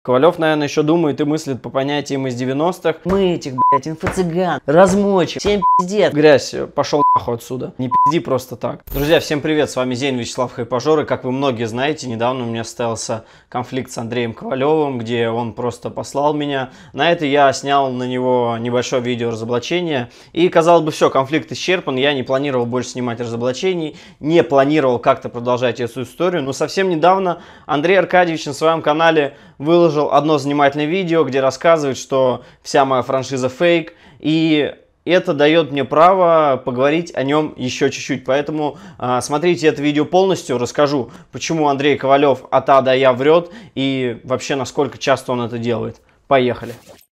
Ковалев, наверное, еще думает и мыслит по понятиям из 90-х. Мы этих, блядь, инфо-цыган размочим. Всем пиздец. Грязь, пошел нахуй отсюда. Не пизди просто так. Друзья, всем привет, с вами Зейн Вячеслав Хайпажор. И как вы многие знаете, недавно у меня состоялся конфликт с Андреем Ковалевым, где он просто послал меня. На это я снял на него небольшое видео разоблачения. И, казалось бы, все, конфликт исчерпан. Я не планировал больше снимать разоблачений, не планировал как-то продолжать эту историю. Но совсем недавно Андрей Аркадьевич на своем канале выложил одно занимательное видео, где рассказывает, что вся моя франшиза фейк, и это дает мне право поговорить о нем еще чуть-чуть. Поэтому смотрите это видео полностью, расскажу, почему Андрей Ковалев от А до Я врет и вообще насколько часто он это делает. Поехали!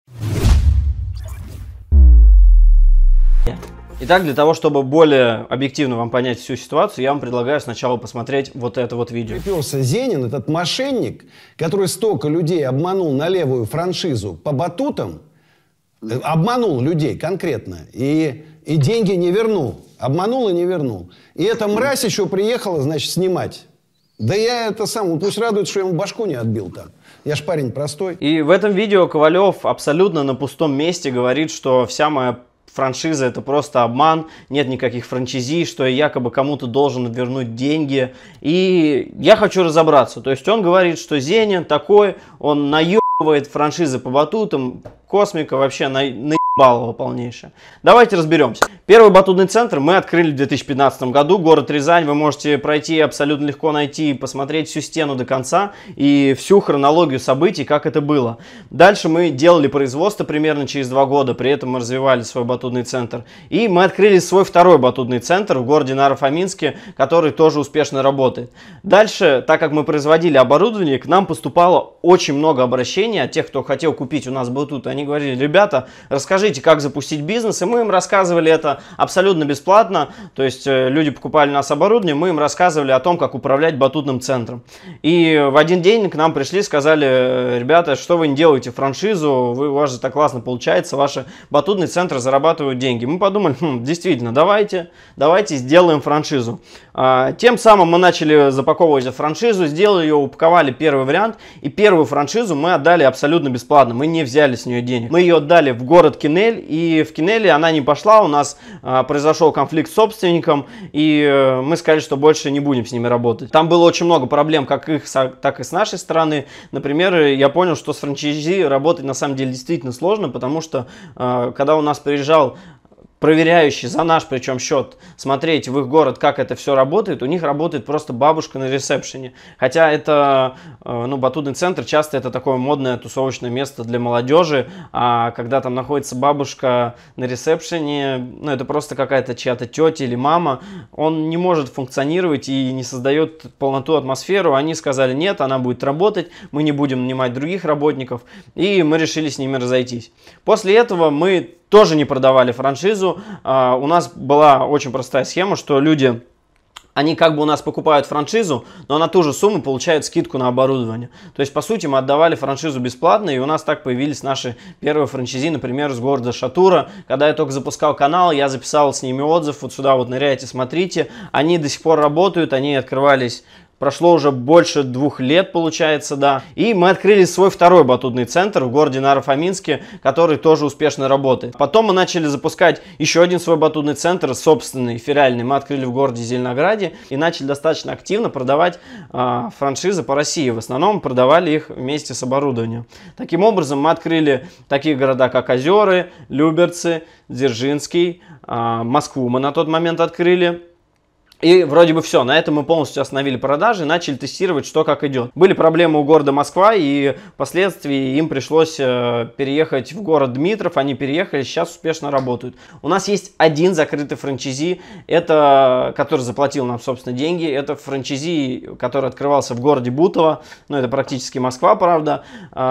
Итак, для того, чтобы более объективно вам понять всю ситуацию, я вам предлагаю сначала посмотреть вот это вот видео. Приперся Зенин, этот мошенник, который столько людей обманул на левую франшизу по батутам, обманул людей конкретно, и деньги не вернул. Обманул и не вернул. И эта мразь еще приехала, значит, снимать. Да я это сам, пусть радует, что я ему башку не отбил там. Я ж парень простой. И в этом видео Ковалев абсолютно на пустом месте говорит, что вся моя франшиза — это просто обман, нет никаких франчайзи, что я якобы кому-то должен вернуть деньги. И я хочу разобраться. То есть он говорит, что Зенин такой, он наебывает франшизы по батутам, космика вообще наебал его полнейшее. Давайте разберемся. Первый батутный центр мы открыли в 2015 году, город Рязань. Вы можете пройти, абсолютно легко найти, посмотреть всю стену до конца и всю хронологию событий, как это было. Дальше мы делали производство примерно через 2 года, при этом мы развивали свой батутный центр. И мы открыли свой второй батутный центр в городе Наро-Фоминске, который тоже успешно работает. Дальше, так как мы производили оборудование, к нам поступало очень много обращений от тех, кто хотел купить у нас батут. Они говорили: ребята, расскажите, как запустить бизнес, и мы им рассказывали это абсолютно бесплатно. То есть люди покупали у нас оборудование, мы им рассказывали о том, как управлять батутным центром. И в один день к нам пришли, сказали: ребята, что вы не делаете франшизу, у вас же так классно получается, ваши батутные центры зарабатывают деньги. Мы подумали: действительно, давайте сделаем франшизу. Тем самым мы начали запаковывать франшизу, сделали ее, упаковали первый вариант, и первую франшизу мы отдали абсолютно бесплатно, мы не взяли с нее денег. Мы ее отдали в город Кинель, и в Кинеле она не пошла, у нас произошел конфликт с собственником, и мы сказали, что больше не будем с ними работать. Там было очень много проблем, как их, так и с нашей стороны. Например, я понял, что с франчайзи работать на самом деле действительно сложно, потому что когда у нас приезжал проверяющий за наш, причем счет, смотреть в их город, как это все работает, у них работает просто бабушка на ресепшене. Хотя это, батутный центр, часто это такое модное тусовочное место для молодежи, а когда там находится бабушка на ресепшене, это просто какая-то чья-то тетя или мама, он не может функционировать и не создает полноту атмосферу. Они сказали: нет, она будет работать, мы не будем нанимать других работников, и мы решили с ними разойтись. После этого мы тоже не продавали франшизу. У нас была очень простая схема, что люди, они как бы у нас покупают франшизу, но на ту же сумму получают скидку на оборудование. То есть, по сути, мы отдавали франшизу бесплатно, и у нас так появились наши первые франчайзи, например, с города Шатура. Когда я только запускал канал, я записал с ними отзыв, вот сюда вот ныряйте, смотрите. Они до сих пор работают, они открывались... Прошло уже больше 2 лет, получается, да. И мы открыли свой второй батутный центр в городе Наро-Фоминске, который тоже успешно работает. Потом мы начали запускать еще один свой батутный центр, собственный, филиальный. Мы открыли в городе Зеленограде и начали достаточно активно продавать франшизы по России. В основном продавали их вместе с оборудованием. Таким образом, мы открыли такие города, как Озеры, Люберцы, Дзержинский, Москву мы на тот момент открыли. И вроде бы все, на этом мы полностью остановили продажи и начали тестировать, что как идет. Были проблемы у города Москва, и впоследствии им пришлось переехать в город Дмитров. Они переехали, сейчас успешно работают. У нас есть один закрытый франчайзи, который заплатил нам, собственно, деньги. Это франчайзи, который открывался в городе Бутово, это практически Москва, правда.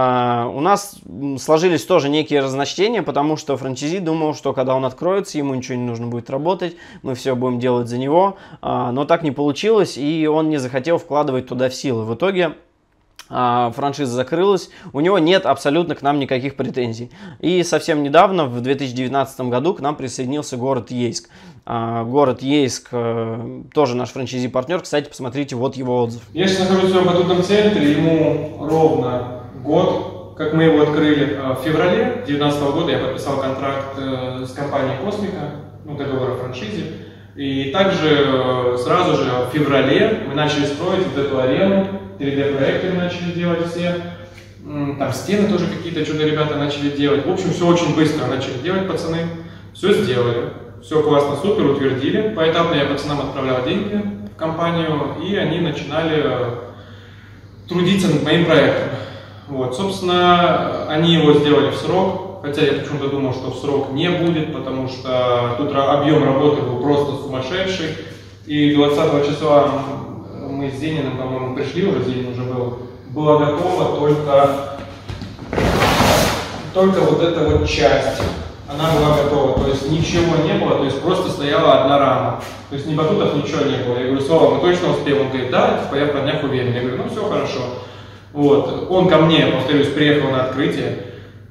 У нас сложились тоже некие разночтения, потому что франчайзи думал, что когда он откроется, ему ничего не нужно будет работать, мы все будем делать за него. Но так не получилось, и он не захотел вкладывать туда в силы. В итоге франшиза закрылась, у него нет абсолютно к нам никаких претензий. И совсем недавно, в 2019 году, к нам присоединился город Ейск. Город Ейск тоже наш франчайзи-партнер. Кстати, посмотрите, вот его отзыв. Я сейчас нахожусь в своем батутном центре, ему ровно год, как мы его открыли. В феврале 2019 года я подписал контракт с компанией «Космика», ну, договор о франшизе. И также сразу же в феврале мы начали строить вот эту арену, 3D-проекты начали делать все. Там стены тоже какие-то чудо ребята начали делать. В общем, все очень быстро начали делать пацаны. Все сделали. Все классно, супер, утвердили. Поэтапно я пацанам отправлял деньги в компанию, и они начинали трудиться над моим проектом. Вот, собственно, они его сделали в срок, хотя я почему-то думал, что в срок не будет, потому что тут объем работы был просто сумасшедший. И 20 числа мы с Зениным, по-моему, пришли уже, Зенин уже был. Было готово только вот эта вот часть. Она была готова, то есть ничего не было, то есть просто стояла одна рама. То есть ни батутов, ничего не было. Я говорю: Слава, мы точно успеем? Он говорит: да, типа, я про днях уверен. Я говорю: ну все хорошо. Вот. Он ко мне, повторюсь, приехал на открытие.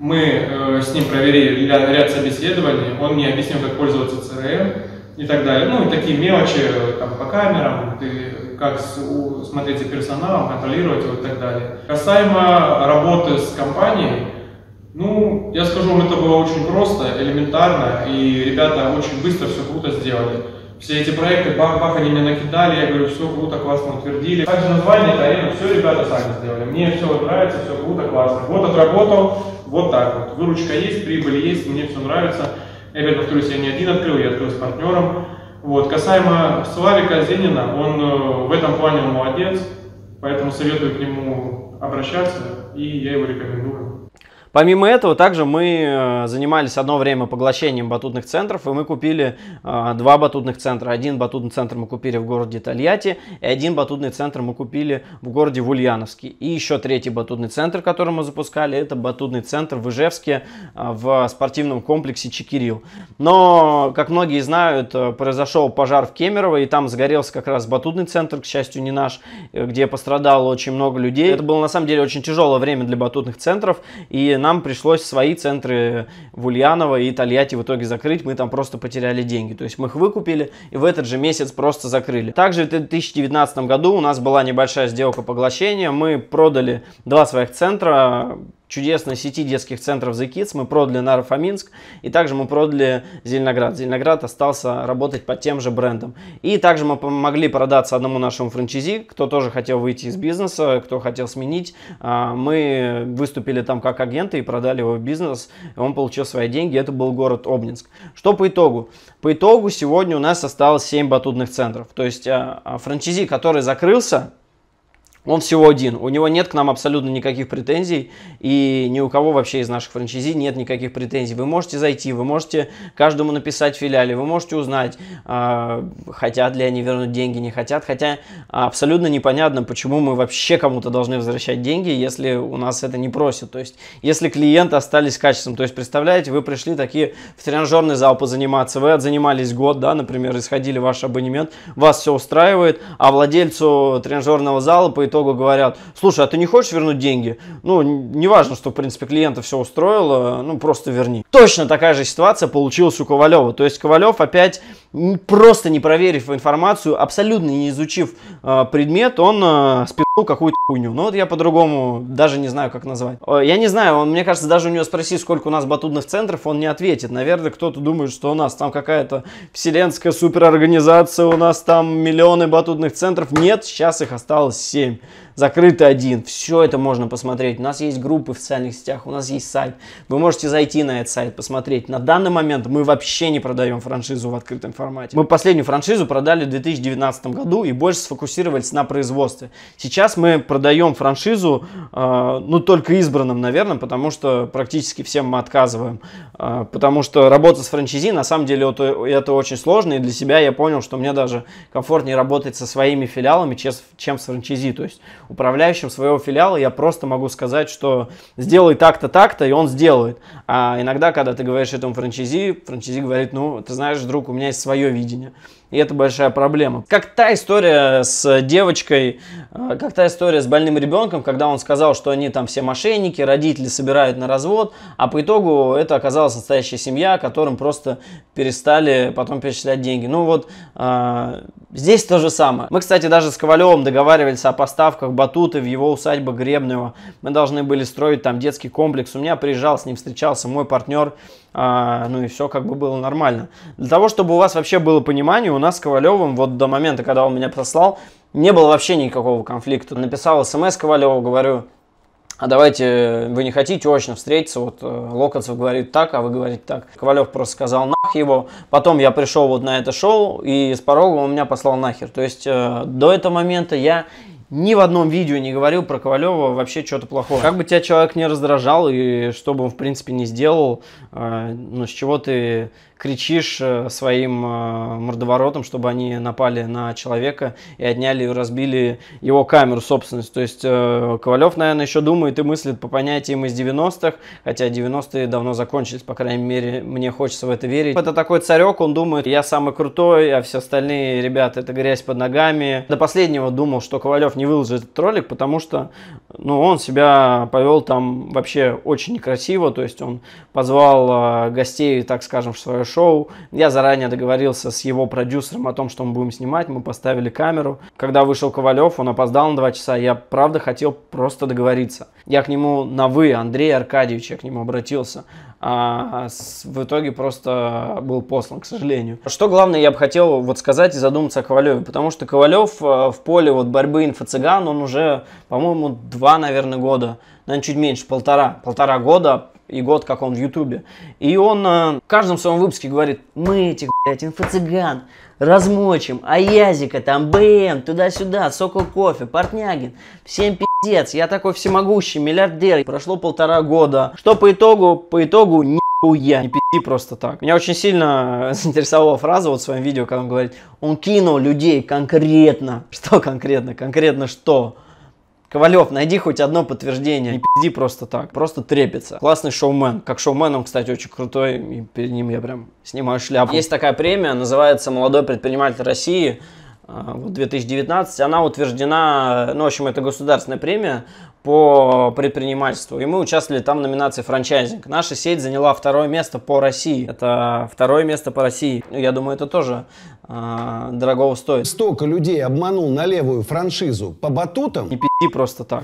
Мы с ним проверили ряд собеседований. Он мне объяснил, как пользоваться CRM и так далее. Ну и такие мелочи там, по камерам, как смотреть за персоналом, контролировать его и так далее. Касаемо работы с компанией, ну, я скажу вам, это было очень просто, элементарно, и ребята очень быстро все круто сделали. Все эти проекты, бах-бах, они мне накидали, я говорю: все круто, классно, утвердили. Также название, арену, все ребята сами сделали. Мне все нравится, все круто, классно. Вот отработал, вот так вот. Выручка есть, прибыль есть, мне все нравится. Я опять повторюсь, я не один открыл, я открыл с партнером. Вот. Касаемо Славика Зенина, он в этом плане молодец, поэтому советую к нему обращаться, и я его рекомендую. Помимо этого, также мы занимались одно время поглощением батутных центров, и мы купили 2 батутных центра. Один батутный центр мы купили в городе Тольятти, и один батутный центр мы купили в городе Ульяновске. И еще 3-й батутный центр, который мы запускали, это батутный центр в Ижевске, в спортивном комплексе Чекирил. Но, как многие знают, произошел пожар в Кемерово, и там загорелся как раз батутный центр, к счастью, не наш, где пострадало очень много людей. Это было на самом деле очень тяжелое время для батутных центров, и нам пришлось свои центры в Ульяново и Тольятти в итоге закрыть. Мы там просто потеряли деньги. То есть мы их выкупили и в этот же месяц просто закрыли. Также в 2019 году у нас была небольшая сделка поглощения. Мы продали 2 своих центра чудесной сети детских центров The Kids. Мы продали Наро-Фоминск, и также мы продали Зеленоград. Зеленоград остался работать под тем же брендом. И также мы помогли продаться одному нашему франчайзи, кто тоже хотел выйти из бизнеса, кто хотел сменить. Мы выступили там как агенты и продали его в бизнес, и он получил свои деньги. Это был город Обнинск. Что по итогу? По итогу сегодня у нас осталось 7 батутных центров. То есть франчайзи, который закрылся, он всего один, у него нет к нам абсолютно никаких претензий, и ни у кого вообще из наших франчайзи нет никаких претензий. Вы можете зайти, вы можете каждому написать в филиале, вы можете узнать, хотят ли они вернуть деньги, не хотят. Хотя абсолютно непонятно, почему мы вообще кому-то должны возвращать деньги, если у нас это не просят. То есть, если клиенты остались с качеством. То есть, представляете, вы пришли такие в тренажерный зал позаниматься, вы отзанимались год, да, например, исходили ваш абонемент, вас все устраивает, а владельцу тренажерного зала по итогу говорят: слушай, а ты не хочешь вернуть деньги? Ну, не важно, что, в принципе, клиента все устроило, ну, просто верни. Точно такая же ситуация получилась у Ковалева. То есть Ковалев опять, просто не проверив информацию, абсолютно не изучив предмет, он спи***л какую-то хуйню. Ну, вот я по-другому даже не знаю, как назвать. Я не знаю, мне кажется, даже у него спросить, сколько у нас батутных центров, он не ответит. Наверное, кто-то думает, что у нас там какая-то вселенская суперорганизация, у нас там миллионы батутных центров. Нет, сейчас их осталось 7. Закрытый 1. Все это можно посмотреть. У нас есть группы в социальных сетях, у нас есть сайт. Вы можете зайти на этот сайт, посмотреть. На данный момент мы вообще не продаем франшизу в открытом формате. Мы последнюю франшизу продали в 2019 году и больше сфокусировались на производстве. Сейчас мы продаем франшизу, ну, только избранным, наверное, потому что практически всем мы отказываем. Потому что работа с франчайзи, на самом деле, это очень сложно. И для себя я понял, что мне даже комфортнее работать со своими филиалами, чем с франчайзи. То есть управляющим своего филиала я просто могу сказать, что сделай так-то, и он сделает. А иногда, когда ты говоришь этому франчайзи говорит: ну, ты знаешь, друг, у меня есть свое видение. И это большая проблема. Как та история с девочкой, как та история с больным ребенком, когда он сказал, что они там все мошенники, родители собирают на развод, а по итогу это оказалась настоящая семья, которым просто перестали потом перечислять деньги. Ну вот здесь то же самое. Мы, кстати, даже с Ковалевым договаривались о поставках батуты в его усадьбу Гребнева. Мы должны были строить там детский комплекс. У меня приезжал, с ним встречался мой партнер. Ну и все как бы было нормально. Для того, чтобы у вас вообще было понимание, у нас с Ковалевым вот до момента, когда он меня послал, не было вообще никакого конфликта. Написал смс Ковалеву, говорю: а давайте, вы не хотите очно встретиться? Вот Локонцев говорит так, а вы говорите так. Ковалев просто сказал нах его. Потом я пришел вот на это шоу, и с порога он меня послал нахер. То есть до этого момента я ни в одном видео не говорил про Ковалева вообще что-то плохое. Как бы тебя человек не раздражал, и что бы он в принципе не сделал, ну с чего ты кричишь своим мордоворотом, чтобы они напали на человека и отняли и разбили его камеру, собственность. То есть Ковалев, наверное, еще думает и мыслит по понятиям из 90-х, хотя 90-е давно закончились, по крайней мере, мне хочется в это верить. Это такой царек, он думает: я самый крутой, а все остальные ребята — это грязь под ногами. До последнего думал, что Ковалев не выложит этот ролик, потому что, ну, он себя повел там вообще очень некрасиво, то есть он позвал гостей, так скажем, в свое шоу. Я заранее договорился с его продюсером о том, что мы будем снимать, мы поставили камеру. Когда вышел Ковалев, он опоздал на 2 часа, я правда хотел просто договориться. Я к нему на «вы», Андрей Аркадьевич, я к нему обратился. В итоге просто был послан, к сожалению. Что главное я бы хотел вот сказать и задуматься о Ковалеве, потому что Ковалев в поле вот борьбы инфо-цыган, он уже, по-моему, 2, наверное, года, наверное, чуть меньше, полтора года, и год, как он в Ютубе. И он в каждом своем выпуске говорит: мы этих, блядь, инфо-цыган размочим, а Язика там, БМ, туда-сюда, Сокол Кофе, Портнягин, всем пиздец, я такой всемогущий миллиардер. Прошло 1,5 года. Что по итогу? По итогу нихуя. Не пизди просто так. Меня очень сильно заинтересовала фраза вот в своем видео, когда он говорит: он кинул людей конкретно. Что конкретно? Конкретно что? Ковалев, найди хоть одно подтверждение. Не пизди просто так. Просто трепится. Классный шоумен. Как шоумен он, кстати, очень крутой. И перед ним я прям снимаю шляпу. Есть такая премия, называется «Молодой предприниматель России». Вот 2019. Она утверждена, ну, в общем, это государственная премия по предпринимательству. И мы участвовали там в номинации франчайзинг. Наша сеть заняла 2-е место по России. Это 2-е место по России. Я думаю, это тоже дорогого стоит. Столько людей обманул на левую франшизу по батутам. Не пизди просто так.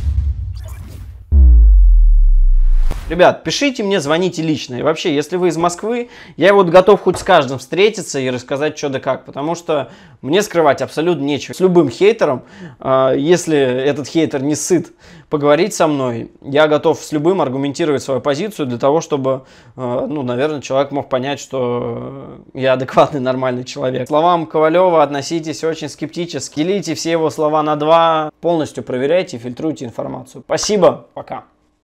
Ребят, пишите мне, звоните лично. И вообще, если вы из Москвы, я вот готов хоть с каждым встретиться и рассказать, что да как. Потому что мне скрывать абсолютно нечего. С любым хейтером, если этот хейтер не сыт поговорить со мной, я готов с любым аргументировать свою позицию для того, чтобы, ну, наверное, человек мог понять, что я адекватный, нормальный человек. К словам Ковалева относитесь очень скептически. Делите все его слова на 2, полностью проверяйте и фильтруйте информацию. Спасибо, пока.